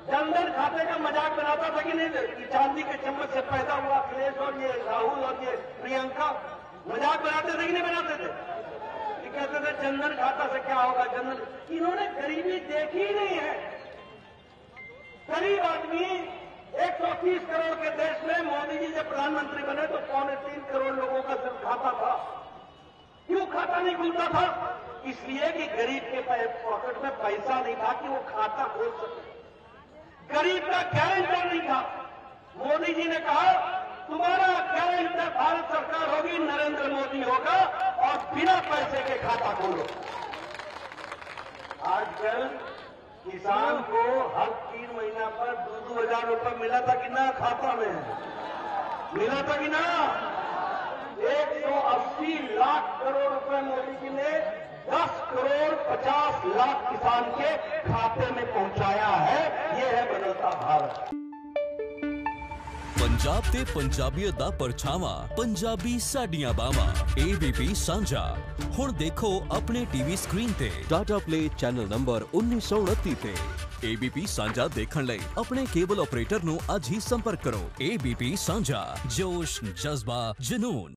जनधन खाते का मजाक बनाता था कि नहीं, चांदी के चम्मच से पैदा हुआ अखिलेश और ये राहुल और ये प्रियंका मजाक बनाते थे कि नहीं बनाते थे? ये कहते थे जनधन खाता से क्या होगा, जनधन। इन्होंने गरीबी देखी ही नहीं है। गरीब आदमी 130 करोड़ के देश में मोदी जी जब प्रधानमंत्री बने तो 3.25 करोड़ लोगों का सिर्फ खाता था। क्यों खाता नहीं खुलता था? इसलिए कि गरीब के पॉकेट में पैसा नहीं था कि वो खाता खोल सके। गरीब का गारंटर नहीं था। मोदी जी ने कहा तुम्हारा गारंटर भारत सरकार होगी, नरेंद्र मोदी होगा और बिना पैसे के खाता खोलो। आजकल किसान को हर 3 महीना पर 2-2 हजार रुपये मिला था कि ना? खाता में मिला था कि ना? 180 लाख करोड़ रुपए मोदी जी ने 10 करोड़ 50 लाख किसान के खाते में पहुंचाया है। ये है बदलता भारत। पंजाब ते पंजाबीयत दा परछावा, पंजाबी साडियां बावां। ABP सांझा हुण देखो अपने टीवी स्क्रीन ते टाटा प्ले चैनल नंबर 1929 ते। ABP सांझा देखण लई अपने केबल ऑपरेटर नु अज ही संपर्क करो। ABP सांझा, जोश, जज्बा, जुनून।